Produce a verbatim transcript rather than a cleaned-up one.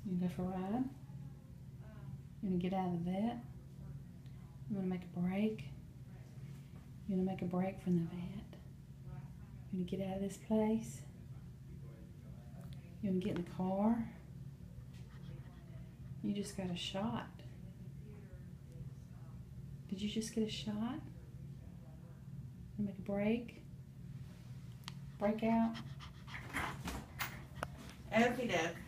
You go for a ride? You want to get out of that? You want to make a break? You want to make a break from the vet? You want to get out of this place? You want to get in the car? You just got a shot. Did you just get a shot? You want to make a break? Break out? Okie doke.